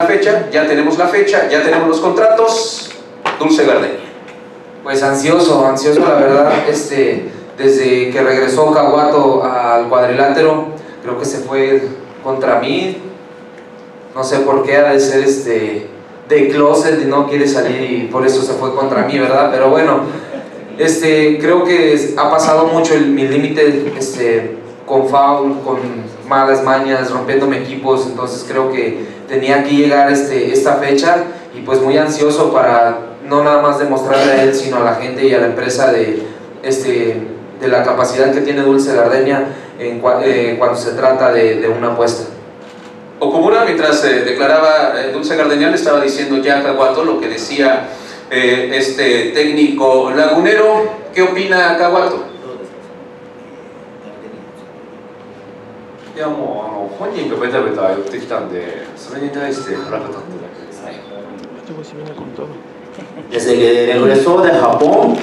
fecha, ya tenemos la fecha, ya tenemos los contratos. Dulce Gardenia. Pues ansioso la verdad, desde que regresó Caguato al cuadrilátero, creo que se fue contra mí, no sé por qué, ha de ser de closet y no quiere salir y por eso se fue contra mí, ¿verdad? Pero bueno, creo que ha pasado mucho mi límite con foul, con malas mañas, rompiéndome equipos, entonces creo que tenía que llegar esta fecha y pues muy ansioso para no nada más demostrarle a él, sino a la gente y a la empresa de la capacidad que tiene Dulce Gardenia cuando se trata de una apuesta. Okumura, mientras declaraba Dulce Gardenia, le estaba diciendo ya a Caguato lo que decía este técnico lagunero. ¿Qué opina Caguato? いやもう本人がベタベタ言ってきたんで、それに対して腹が立っただけです。 Desde que regresó de Japón,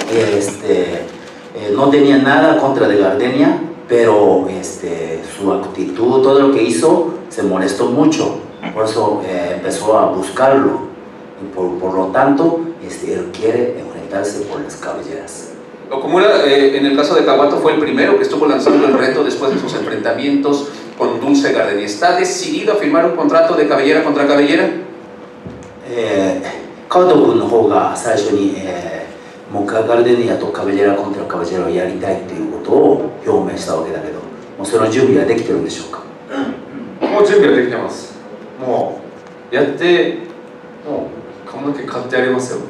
no tenía nada contra de Gardenia, pero su actitud, todo lo que hizo, se molestó mucho. Por eso empezó a buscarlo. Y por lo tanto, él quiere enfrentarse por las cabelleras. Okumura, en el caso de Caguato, fue el primero que estuvo lanzando el reto después de sus enfrentamientos con Dulce Gardenia. ¿Está decidido a firmar un contrato de cabellera contra cabellera? Caguato-kunの方が最初に、もうガルデニアとカベジェラコントラカベジェラをやりたいということを表明したわけだけど、もうその準備はできてるんでしょうか？ もう準備はできてます。もうやって、もう髪の毛買ってやりますよ。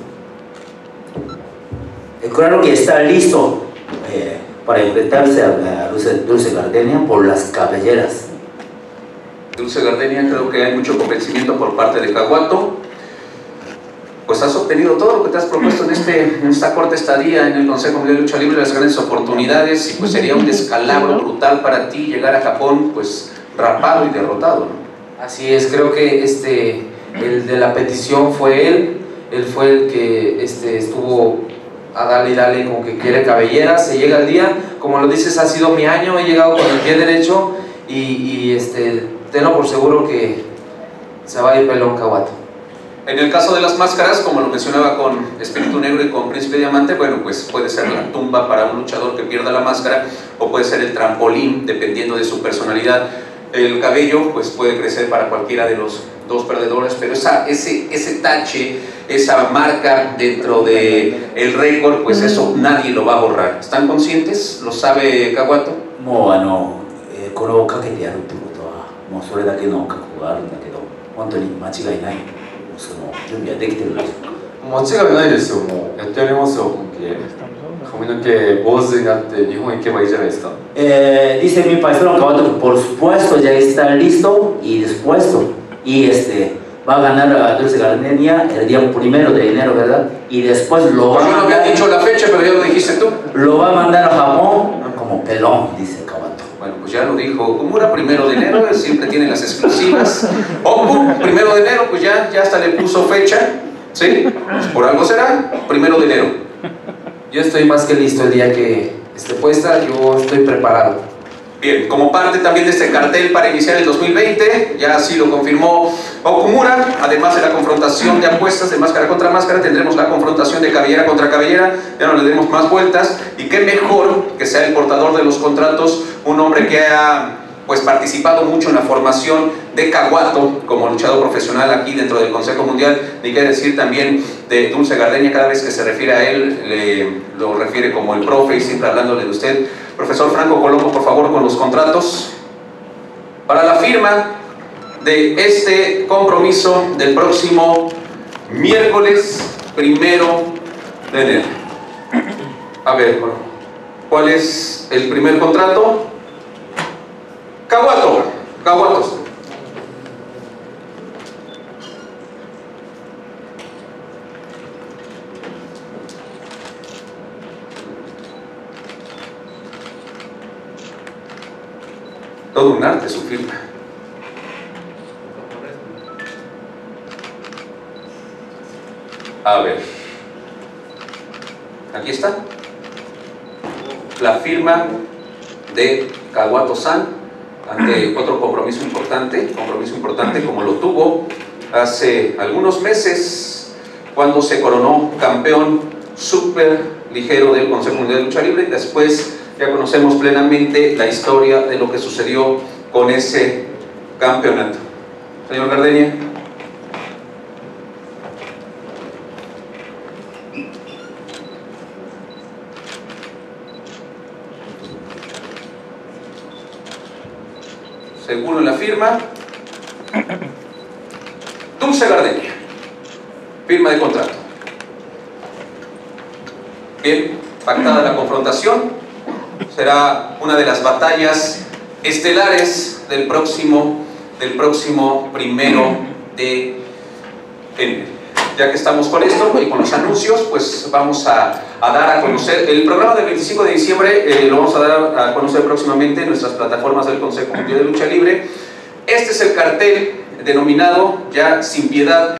Claro que está listo para enfrentarse a Dulce Gardenia por las cabelleras. Dulce Gardenia, creo que hay mucho convencimiento por parte de Caguato. Pues has obtenido todo lo que te has propuesto en esta corta estadía en el Consejo Mundial de Lucha Libre, las grandes oportunidades, y pues sería un descalabro brutal para ti llegar a Japón pues rapado y derrotado, ¿no? Así es, creo que el de la petición fue él fue el que estuvo a darle y darle como que quiere cabellera, se llega el día, como lo dices, ha sido mi año, he llegado con el pie derecho y tenlo por seguro que se va a ir pelón Caguato. En el caso de las máscaras, como lo mencionaba con Espíritu Negro y con Príncipe Diamante, bueno, pues puede ser la tumba para un luchador que pierda la máscara o puede ser el trampolín, dependiendo de su personalidad. El cabello pues puede crecer para cualquiera de los dos perdedores, pero ese tache, esa marca dentro del récord, pues eso nadie lo va a borrar. ¿Están conscientes? ¿Lo sabe Caguato? もうこれをかけてやるってことはもうそれだけの覚悟があるんだけど、本当に間違いない。その準備はできてるんですか？ 間違いないですよ。もうやってやりますよ、本気で。髪の毛坊主になって日本行けばいいじゃないですか。 Dice mi paisano Caguato que por supuesto ya está listo y dispuesto y va a ganar a Dulce Gardenia el día 1 de enero, ¿verdad? Y después lo va a mandar. Yo no había dicho la fecha, pero ya lo dijiste tú. Lo va a mandar a Japón como pelón, dice Caguato. Bueno, pues ya lo dijo Okumura, 1 de enero, él siempre tiene las exclusivas. Oku, 1 de enero, pues ya hasta le puso fecha, ¿sí? Pues por algo será, 1 de enero. Yo estoy más que listo el día que esté puesta, yo estoy preparado. Bien, como parte también de este cartel para iniciar el 2020, ya así lo confirmó Okumura, además de la confrontación de apuestas de máscara contra máscara, tendremos la confrontación de cabellera contra cabellera, ya no le demos más vueltas, y qué mejor que sea el portador de los contratos, un hombre que ha pues participado mucho en la formación de Caguato como luchador profesional aquí dentro del Consejo Mundial, ni qué decir también de Dulce Gardenia. Cada vez que se refiere a él, lo refiere como el profe y siempre hablándole de usted. Profesor Franco Colombo, por favor, con los contratos para la firma de este compromiso del próximo miércoles 1 de enero. A ver, ¿cuál es el primer contrato? Caguato. Todo un arte su firma. A ver, aquí está la firma de Caguato-san ante otro compromiso importante como lo tuvo hace algunos meses, cuando se coronó campeón súper ligero del Consejo Mundial de Lucha Libre. Después ya conocemos plenamente la historia de lo que sucedió con ese campeonato. Señor Gardenia. Seguro en la firma. Dulce Gardenia. Firma de contrato. Bien, pactada la confrontación. Será una de las batallas estelares del próximo 1 de enero. Ya que estamos con esto y con los anuncios, pues vamos a dar a conocer el programa del 25 de diciembre. Lo vamos a dar a conocer próximamente en nuestras plataformas del Consejo Mundial de Lucha Libre. Este es el cartel denominado ya Sin Piedad